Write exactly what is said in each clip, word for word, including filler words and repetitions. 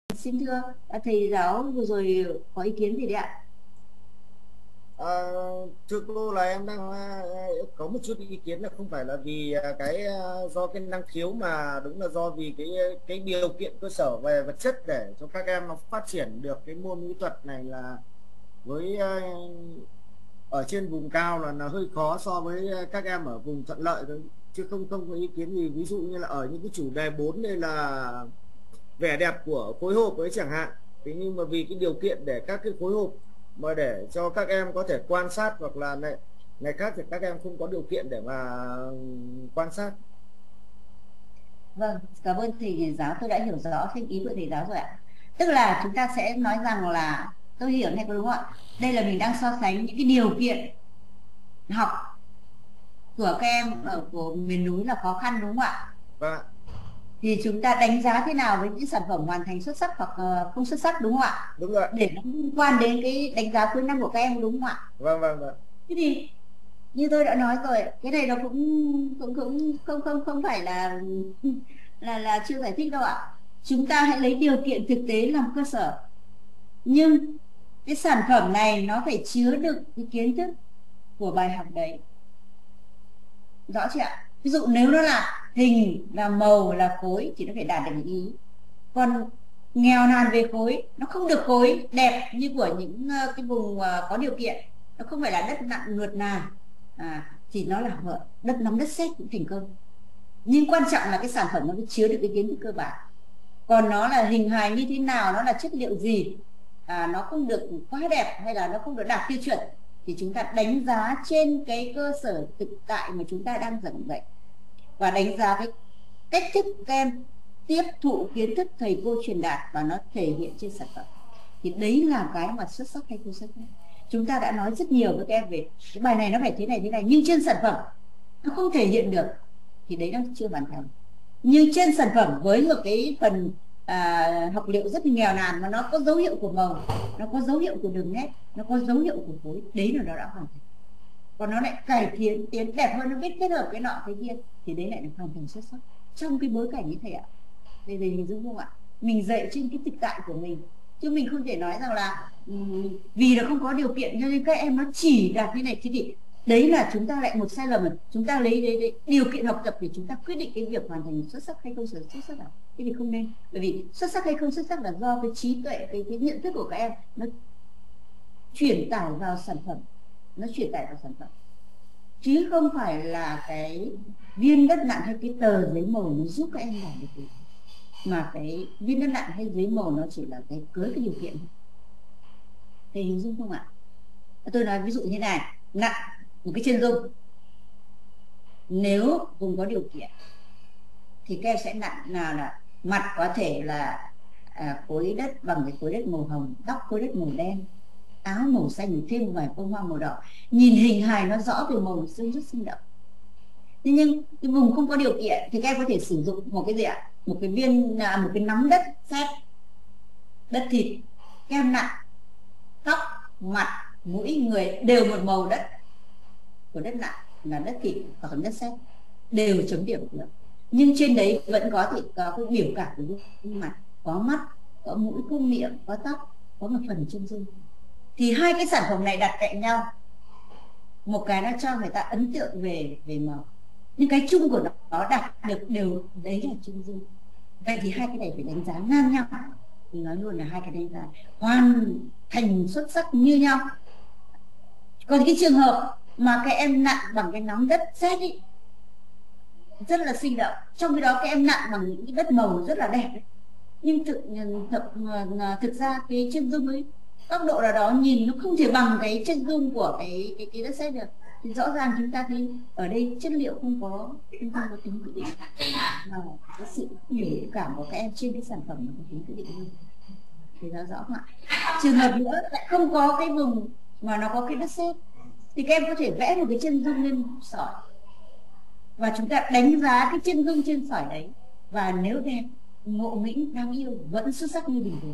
Xin thưa à, thầy giáo vừa rồi có ý kiến gì đấy ạ? À, thưa cô là em đang à, có một chút ý kiến là không phải là vì à, cái à, do cái năng khiếu, mà đúng là do vì cái cái điều kiện cơ sở về vật chất để cho các em nó phát triển được cái môn mỹ thuật này là với à, ở trên vùng cao là là hơi khó so với à, các em ở vùng thuận lợi thôi, chứ không không có ý kiến gì. Ví dụ như là ở những cái chủ đề bốn đây là vẻ đẹp của khối hộp ấy chẳng hạn, thế nhưng mà vì cái điều kiện để các cái khối hộp mà để cho các em có thể quan sát, hoặc là này này khác thì các em không có điều kiện để mà quan sát. Vâng, cảm ơn thầy giáo, tôi đã hiểu rõ thêm ý của thầy giáo rồi ạ. Tức là chúng ta sẽ nói rằng là tôi hiểu này có đúng không ạ? Đây là mình đang so sánh những cái điều kiện học của các em ở của miền núi là khó khăn đúng không ạ? Và Thì chúng ta đánh giá thế nào với những sản phẩm hoàn thành xuất sắc hoặc ờ, không xuất sắc đúng không ạ? đúng rồi. Để nó liên quan đến cái đánh giá cuối năm của các em đúng không ạ? Vâng, vâng, vâng. Thế thì như tôi đã nói rồi, cái này nó cũng cũng cũng không không không phải là là là chưa giải thích đâu ạ. Chúng ta hãy lấy điều kiện thực tế làm cơ sở, nhưng cái sản phẩm này nó phải chứa đựng cái kiến thức của bài học đấy, rõ chưa ạ? Ví dụ nếu nó là hình, là màu, là khối thì nó phải đạt được những ý. Còn nghèo nàn về khối, nó không được khối đẹp như của những ờ, cái vùng ờ, có điều kiện, nó không phải là đất nặng mượt nàn, à, thì nó là vợ đất nóng đất sét cũng thành công. Nhưng quan trọng là cái sản phẩm nó phải chứa được cái kiến thức cơ bản. Còn nó là hình hài như thế nào, nó là chất liệu gì, à, nó không được quá đẹp hay là nó không được đạt tiêu chuẩn, thì chúng ta đánh giá trên cái cơ sở thực tại mà chúng ta đang giảng dạy, và đánh giá cái cách thức các em tiếp thụ kiến thức thầy cô truyền đạt và nó thể hiện trên sản phẩm. Thì đấy là cái mà xuất sắc hay không xuất sắc. Chúng ta đã nói rất nhiều với các em về cái bài này nó phải thế này thế này, nhưng trên sản phẩm nó không thể hiện được, thì đấy nó chưa hoàn thành. Nhưng trên sản phẩm với một cái phần à, học liệu rất nghèo nàn mà nó có dấu hiệu của màu, nó có dấu hiệu của đường nét, nó có dấu hiệu của khối, đấy là nó đã hoàn thành. Còn nó lại cải tiến tiến đẹp hơn, nó biết kết hợp cái nọ cái kia, thì đấy lại được hoàn thành xuất sắc trong cái bối cảnh như thầy ạ. Đây là hình dung không ạ? Mình dạy trên cái thực tại của mình, chứ mình không thể nói rằng là um, vì là không có điều kiện cho nên các em nó chỉ đạt như này, thế thì đấy là chúng ta lại một sai lầm. Chúng ta lấy đấy, đấy, điều kiện học tập để chúng ta quyết định cái việc hoàn thành xuất sắc hay không xuất sắc nào, thế thì không nên. Bởi vì xuất sắc hay không xuất sắc là do cái trí tuệ, cái, cái nhận thức của các em nó truyền tải vào sản phẩm, nó truyền tải vào sản phẩm, chứ không phải là cái viên đất nặng hay cái tờ giấy màu nó giúp các em làm được gì. Mà cái viên đất nặng hay giấy màu nó chỉ là cái cưới cái điều kiện. Thầy hình dung không ạ? Tôi nói ví dụ như này, nặng một cái chân dung, nếu vùng có điều kiện thì các em sẽ nặng nào là mặt có thể là à, khối đất bằng cái khối đất màu hồng, tóc khối đất màu đen, áo màu xanh thêm một vài bông hoa màu đỏ, nhìn hình hài nó rõ từ màu xương rất sinh động. Thế nhưng cái vùng không có điều kiện thì các em có thể sử dụng một cái gì ạ? Một cái viên à, một cái nắm đất sét, đất thịt, các em nặng tóc, mặt, mũi, người đều một màu đất của đất nặng là đất thịt và đất sét, đều chấm điểm được. Nhưng trên đấy vẫn có thể có cái biểu cảm của gương mặt, có mắt, có mũi, có miệng, có tóc, có một phần chân dung. Thì hai cái sản phẩm này đặt cạnh nhau, một cái nó cho người ta ấn tượng về về màu, nhưng cái chung của nó, nó đạt được đều đấy là chân dung. Vậy thì hai cái này phải đánh giá ngang nhau. Thì nói luôn là hai cái đánh giá hoàn thành xuất sắc như nhau. Còn cái trường hợp mà các em nặng bằng cái nắm đất sét ý, rất là sinh động, trong khi đó các em nặng bằng những cái đất màu rất là đẹp ấy. Nhưng thực, thực thực ra cái chân dung ấy, góc độ nào đó nhìn nó không thể bằng cái chân dung của cái cái, cái đất sét được. Thì rõ ràng chúng ta thấy ở đây chất liệu không có không có tính quyết định, mà cái sự biểu cảm của các em trên cái sản phẩm nó có tính quyết định hơn. Thì nó rõ không ạ? Trường hợp nữa lại không có cái vùng mà nó có cái đất sét, thì các em có thể vẽ một cái chân dung lên sỏi, và chúng ta đánh giá cái chân dung trên sỏi đấy, và nếu đẹp, ngộ nghĩnh, đáng yêu, vẫn xuất sắc như bình thường.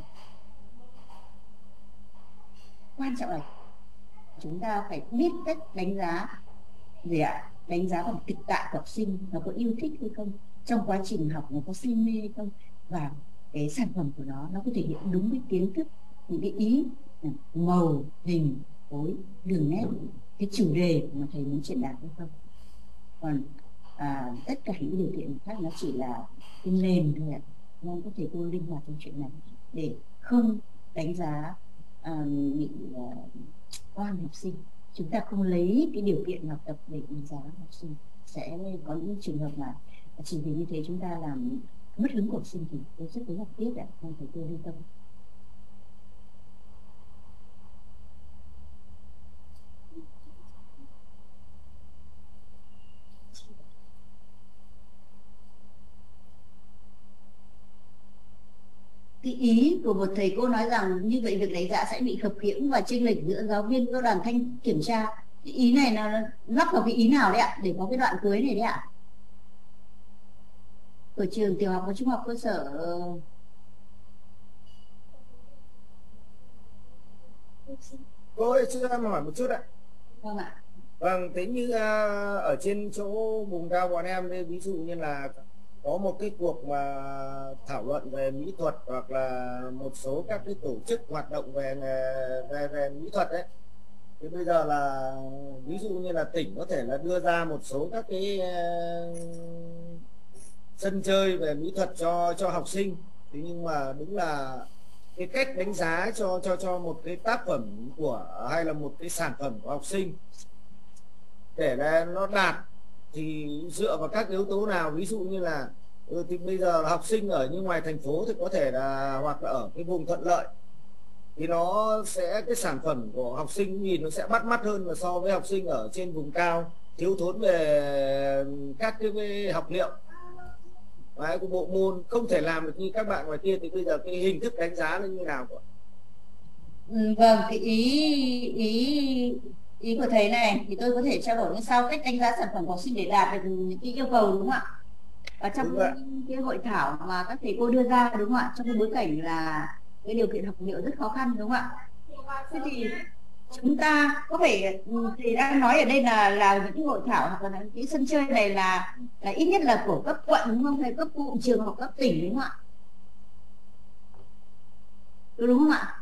Quan trọng là chúng ta phải biết cách đánh giá gì ạ? Đánh giá bằng thực tại của học sinh, nó có yêu thích hay không, trong quá trình học nó có say mê hay không, và cái sản phẩm của nó nó có thể hiện đúng cái kiến thức, những cái ý, màu, hình, phối, đường nét, cái chủ đề mà thầy muốn truyền đạt hay không. Còn à, tất cả những điều kiện khác nó chỉ là cái nền thôi ạ. Nên có thể cô linh hoạt trong chuyện này để không đánh giá à, bị uh, oan học sinh. Chúng ta không lấy cái điều kiện học tập để đánh giá học sinh. Sẽ có những trường hợp mà chỉ vì như thế chúng ta làm mất hứng của học sinh thì tôi rất là tiếc ạ. Nên phải tôi lưu tâm. Cái ý của một thầy cô nói rằng như vậy việc đánh giá sẽ bị khập khiễng và chênh lệch giữa giáo viên các đoàn thanh kiểm tra. Cái ý này là lắp vào cái ý nào đấy ạ, để có cái đoạn cuối này đấy ạ? Ở trường tiểu học và trung học cơ sở. Cô ơi, cho em hỏi một chút ạ. Vâng ạ. Vâng, thế như uh, ở trên chỗ vùng cao bọn em, ví dụ như là có một cái cuộc mà thảo luận về mỹ thuật, hoặc là một số các cái tổ chức hoạt động về về về mỹ thuật đấy, thì bây giờ là ví dụ như là tỉnh có thể là đưa ra một số các cái uh, sân chơi về mỹ thuật cho cho học sinh. Thế nhưng mà đúng là cái cách đánh giá cho cho cho một cái tác phẩm của hay là một cái sản phẩm của học sinh để là nó đạt thì dựa vào các yếu tố nào? Ví dụ như là ừ, thì bây giờ học sinh ở như ngoài thành phố thì có thể là, hoặc là ở cái vùng thuận lợi thì nó sẽ, cái sản phẩm của học sinh nhìn nó sẽ bắt mắt hơn là so với học sinh ở trên vùng cao thiếu thốn về các cái học liệu. Đấy, của bộ môn không thể làm được như các bạn ngoài kia, thì bây giờ cái hình thức đánh giá là như nào ạ? Ừ, vâng, cái ý ý ý của thầy này thì tôi có thể trao đổi như sau: cách đánh giá sản phẩm của học sinh để đạt được những cái yêu cầu, đúng không ạ? Và trong cái hội thảo mà các thầy cô đưa ra, đúng không ạ, trong cái bối cảnh là cái điều kiện học liệu rất khó khăn, đúng không ạ? Thế thì chúng ta có phải, thì đang nói ở đây là là những cái hội thảo hoặc là những cái sân chơi này là là ít nhất là của cấp quận, đúng không, hay cấp cụm trường hoặc cấp tỉnh, đúng không ạ? Đúng không ạ?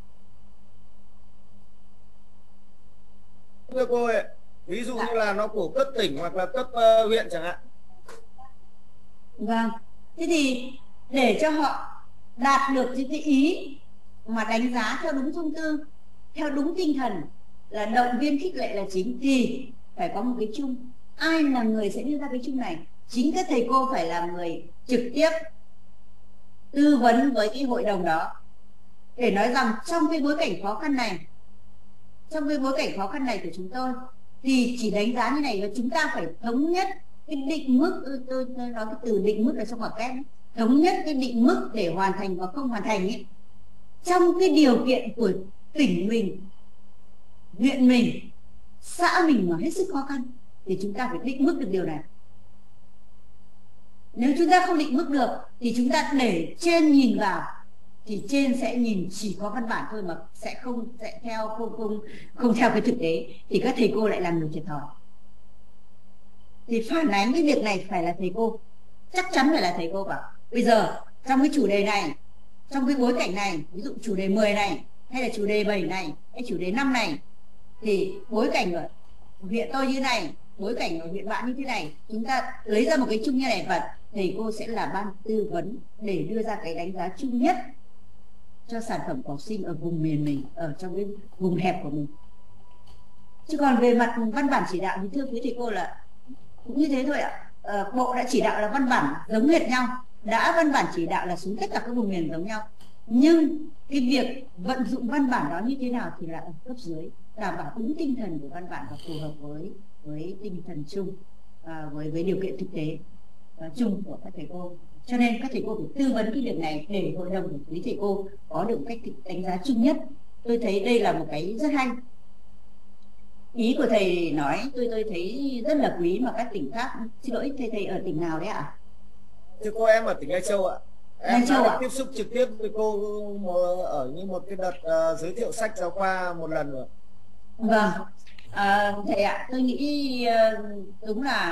Thưa cô ơi, ví dụ như là nó của cấp tỉnh hoặc là cấp uh, huyện chẳng hạn. Vâng, thế thì để cho họ đạt được những cái ý mà đánh giá theo đúng thông tư, theo đúng tinh thần là động viên khích lệ là chính, thì phải có một cái chung. Ai là người sẽ đưa ra cái chung này? Chính các thầy cô phải là người trực tiếp tư vấn với cái hội đồng đó để nói rằng trong cái bối cảnh khó khăn này, trong cái bối cảnh khó khăn này của chúng tôi thì chỉ đánh giá như này, và chúng ta phải thống nhất cái định mức. Tôi nói cái từ định mức ở trong ngoặc kép, thống nhất cái định mức để hoàn thành và không hoàn thành ấy. Trong cái điều kiện của tỉnh mình, huyện mình, xã mình mà hết sức khó khăn thì chúng ta phải định mức được điều này. Nếu chúng ta không định mức được thì chúng ta để trên nhìn vào thì trên sẽ nhìn chỉ có văn bản thôi, mà sẽ không sẽ theo không không không theo cái thực tế, thì các thầy cô lại làm người thiệt thòi. Thì phản ánh cái việc này phải là thầy cô, chắc chắn phải là thầy cô bảo bây giờ trong cái chủ đề này, trong cái bối cảnh này, ví dụ chủ đề mười này hay là chủ đề bảy này hay chủ đề năm này, thì bối cảnh ở huyện tôi như này, bối cảnh ở huyện bạn như thế này, chúng ta lấy ra một cái chung như này, và thầy cô sẽ là ban tư vấn để đưa ra cái đánh giá chung nhất cho sản phẩm của học sinh ở vùng miền mình, ở trong cái vùng hẹp của mình. Chứ còn về mặt văn bản chỉ đạo thì thưa quý thầy cô là cũng như thế thôi ạ. Ờ, bộ đã chỉ đạo là văn bản giống hệt nhau, đã văn bản chỉ đạo là xuống tất cả các vùng miền giống nhau, nhưng cái việc vận dụng văn bản đó như thế nào thì là ở cấp dưới, đảm bảo đúng tinh thần của văn bản và phù hợp với với tinh thần chung, à, với với điều kiện thực tế uh, chung của các thầy cô. Cho nên các thầy cô phải tư vấn cái việc này để hội đồng của quý thầy cô có được cách đánh giá chung nhất. Tôi thấy đây là một cái rất hay. Ý của thầy nói tôi tôi thấy rất là quý, mà các tỉnh khác, xin lỗi thầy, thầy ở tỉnh nào đấy ạ? À? Thưa cô, em ở tỉnh Lai Châu ạ. Em Châu đã ạ? tiếp xúc trực tiếp với cô ở như một cái đợt uh, giới thiệu sách giáo khoa một lần rồi. Vâng, à, thầy ạ, tôi nghĩ đúng là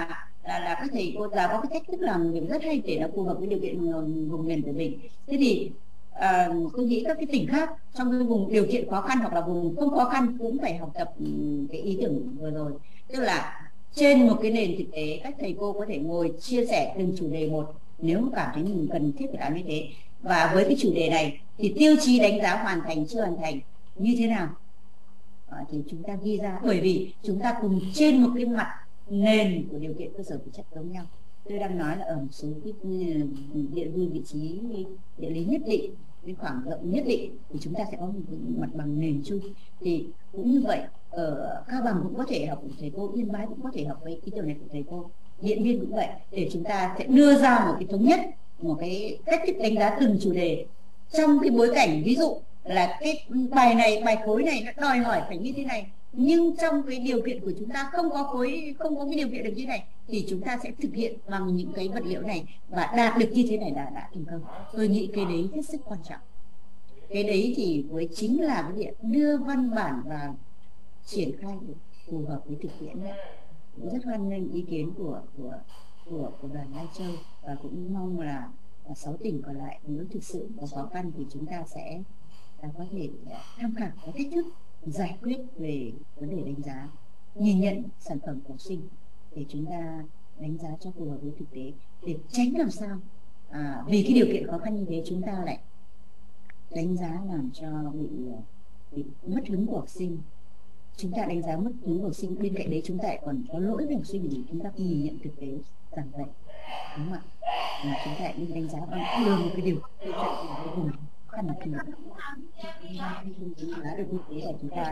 là là các thầy cô giáo có cái cách thức làm việc rất hay để nó phù hợp với điều kiện vùng miền của mình. Thế thì à, tôi nghĩ các cái tỉnh khác trong cái vùng điều kiện khó khăn hoặc là vùng không khó khăn cũng phải học tập cái ý tưởng vừa rồi, tức là trên một cái nền thực tế các thầy cô có thể ngồi chia sẻ từng chủ đề một nếu cảm thấy mình cần thiết phải làm như thế, và với cái chủ đề này thì tiêu chí đánh giá hoàn thành chưa hoàn thành như thế nào à, thì chúng ta ghi ra, bởi vì chúng ta cùng trên một cái mặt nền của điều kiện cơ sở vật chất giống nhau. Tôi đang nói là ở một số cái địa dư vị trí địa lý nhất định, cái khoảng rộng nhất định thì chúng ta sẽ có một mặt bằng nền chung. Thì cũng như vậy, ở Cao Bằng cũng có thể học của thầy cô, Yên Bái cũng có thể học với ý tưởng này của thầy cô, Điện Biên cũng vậy, để chúng ta sẽ đưa ra một cái thống nhất, một cái cách thức đánh giá từng chủ đề trong cái bối cảnh, ví dụ là cái bài này, bài khối này nó đòi hỏi phải như thế này, nhưng trong cái điều kiện của chúng ta không có khối, không có cái điều kiện được như này, thì chúng ta sẽ thực hiện bằng những cái vật liệu này và đạt được như thế này là đã thành công. Tôi nghĩ cái đấy hết sức quan trọng. Cái đấy thì với chính là cái việc đưa văn bản vào triển khai được phù hợp với thực tiễn. Rất hoan nghênh ý kiến của của của của đoàn Lai Châu, và cũng mong là sáu tỉnh còn lại nếu thực sự có khó khăn thì chúng ta sẽ là có thể tham khảo cái cách thức giải quyết về vấn đề đánh giá, nhìn nhận sản phẩm của học sinh để chúng ta đánh giá cho phù hợp với thực tế, để tránh làm sao à, vì cái điều kiện khó khăn như thế chúng ta lại đánh giá làm cho bị, bị mất hứng của học sinh. Chúng ta đánh giá mất hứng của học sinh, bên cạnh đấy chúng ta lại còn có lỗi với học sinh vì chúng ta không nhìn nhận thực tế giảng dạy, đúng không ạ? À, chúng ta lại đi đánh giá bằng đường một cái điều cái vùng khó khăn là khi nào đã được như thế là chúng ta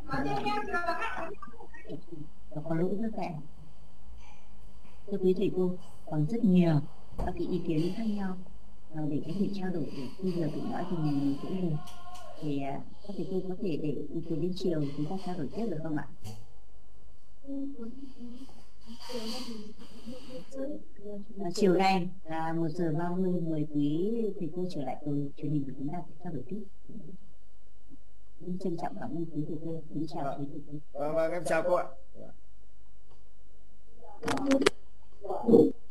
và có lỗi với các em. Thưa quý thầy cô, còn rất nhiều các cái ý kiến khác nhau để có thể trao đổi, để bây giờ cũng nói thì mình cũng được, thì các thầy cô có thể để ý kiến đến chiều chúng ta trao đổi tiếp được không ạ? À, chiều nay là một giờ ba mươi, mời quý thầy cô trở lại từ truyền hình của chúng ta để trao đổi tiếp. Xin trân trọng cảm ơn quý thầy cô. Xin chào quý thầy cô. Vâng, vâng, em chào cô ạ.